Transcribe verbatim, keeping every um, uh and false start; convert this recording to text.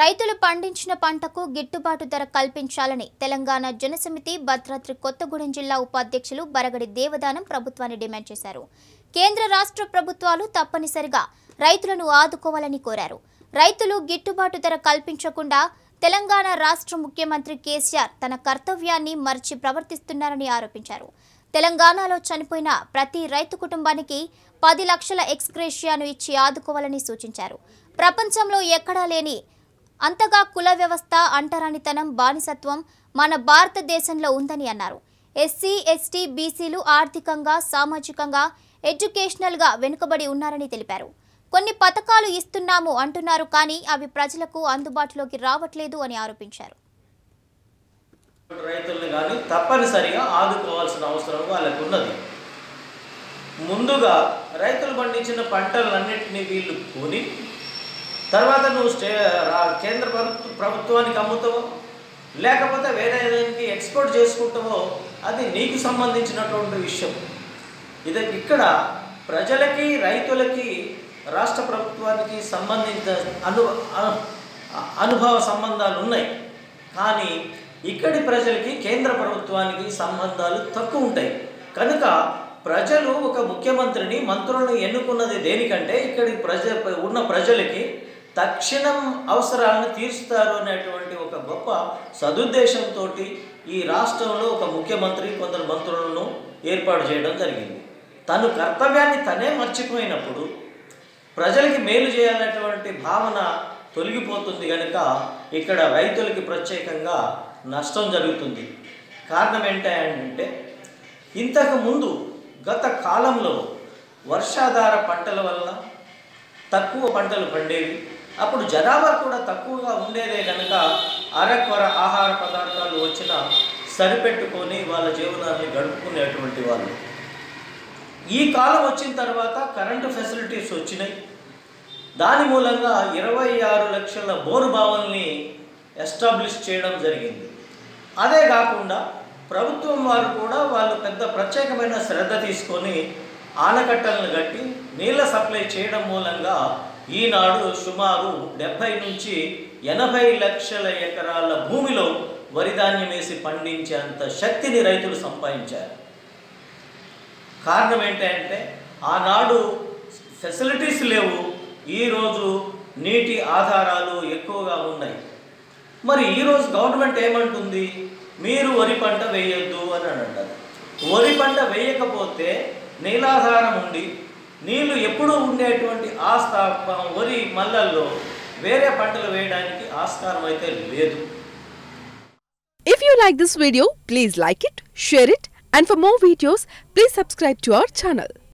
రైతులు పండించిన పంటకు గిట్టుబాటు ధర కల్పించాలని తెలంగాణ జనసమితి భద్రాద్రి కొత్తగూడెం జిల్లా ఉపాధ్యక్షులు బరగడి దేవదానం ప్రభుత్వాన్ని డిమాండ్ చేశారు. కేంద్ర రాష్ట్ర ప్రభుత్వాలు తప్పనిసరిగా రైతులను ఆదుకోవాలని కోరారు. రైతులు గిట్టుబాటు ధర కల్పించకుండా తెలంగాణ రాష్ట్ర ముఖ్యమంత్రి కేసీఆర్ తన కర్తవ్యాన్ని మర్చి ప్రవర్తిస్తున్నారని ఆరోపించారు. తెలంగాణలో చనిపోయిన ప్రతి రైతు కుటుంబానికి పది లక్షల ఎక్స్‌గ్రేషియాను ఇచ్చి ఆదుకోవాలని సూచించారు. ప్రపంచంలో ఎక్కడా లేని అంతగా కుల వ్యవస్థ, అంటరానితనం, బానిసత్వం మన భారతదేశంలో ఉందని అన్నారు. ఎస్సీ, ఎస్టీ, బీసీలు ఆర్థికంగా, సామాజికంగా, ఎడ్యుకేషనల్గా వెనుకబడి ఉన్నారని తెలిపారు. కొన్ని పథకాలు ఇస్తున్నాము అంటున్నారు, కానీ అవి ప్రజలకు అందుబాటులోకి రావట్లేదు అని ఆరోపించారు. రైతులను కానీ తప్పనిసరిగా ఆదుకోవాల్సిన అవసరం వాళ్ళకు ఉన్నది. ముందుగా రైతులు పండించిన పంటలన్నింటినీ వీళ్ళు కొని తర్వాత నువ్వు స్టే కేంద్ర ప్రభుత్వ ప్రభుత్వానికి అమ్ముతావో లేకపోతే వేరే దానికి ఎక్స్పోర్ట్ చేసుకుంటావో అది నీకు సంబంధించినటువంటి విషయం. ఇది ఇక్కడ ప్రజలకి, రైతులకి, రాష్ట్ర ప్రభుత్వానికి సంబంధించిన అను అనుభవ సంబంధాలు ఉన్నాయి. కానీ ఇక్కడి ప్రజలకి కేంద్ర ప్రభుత్వానికి సంబంధాలు తక్కువ ఉంటాయి. కనుక ప్రజలు ఒక ముఖ్యమంత్రిని, మంత్రులను ఎన్నుకున్నది దేనికంటే ఇక్కడి ప్రజ ఉన్న ప్రజలకి తక్షణం అవసరాలను తీరుస్తారు అనేటువంటి ఒక గొప్ప సదుద్దేశంతో ఈ రాష్ట్రంలో ఒక ముఖ్యమంత్రి, కొందరు మంత్రులను ఏర్పాటు చేయడం జరిగింది. తను కర్తవ్యాన్ని తనే మర్చిపోయినప్పుడు ప్రజలకి మేలు చేయాలనేటువంటి భావన తొలగిపోతుంది. కనుక ఇక్కడ రైతులకి ప్రత్యేకంగా నష్టం జరుగుతుంది. కారణం ఏంటంటే ఇంతకుముందు గత కాలంలో వర్షాధార పంటల వల్ల తక్కువ పంటలు పండేవి. అప్పుడు జనాభా కూడా తక్కువగా ఉండేదే కనుక అరకొర ఆహార పదార్థాలు వచ్చినా సరిపెట్టుకొని వాళ్ళ జీవనాన్ని గడుపుకునేటువంటి వాళ్ళు. ఈ కాలం వచ్చిన తర్వాత కరెంటు ఫెసిలిటీస్ వచ్చినాయి. దాని మూలంగా ఇరవై ఆరు లక్షల బోరు బావుల్ని ఎస్టాబ్లిష్ చేయడం జరిగింది. అదే కాకుండా ప్రభుత్వం వారు కూడా వాళ్ళు పెద్ద ప్రత్యేకమైన శ్రద్ధ తీసుకొని ఆనకట్టలను కట్టి నీళ్ళ సప్లై చేయడం మూలంగా ఈనాడు సుమారు డెబ్భై నుంచి ఎనభై లక్షల ఎకరాల భూమిలో వరిధాన్యం వేసి పండించేంత శక్తిని రైతులు సంపాదించారు. కారణం ఏంటంటే ఆనాడు ఫెసిలిటీస్ లేవు, ఈరోజు నీటి ఆధారాలు ఎక్కువగా ఉన్నాయి. మరి ఈరోజు గవర్నమెంట్ ఏమంటుంది? మీరు వరి పంట వేయొద్దు అని అంటారు. వరి పంట వేయకపోతే నీలాధారం ఉండి నీళ్లు ఎప్పుడూ ఉండేటువంటి ఆస్తా వరి మల్లల్లో వేరే పంటలు వేయడానికి ఆస్కారం అయితే లేదు. If you like this video, please like it, share it, and for more videos, please subscribe to our channel.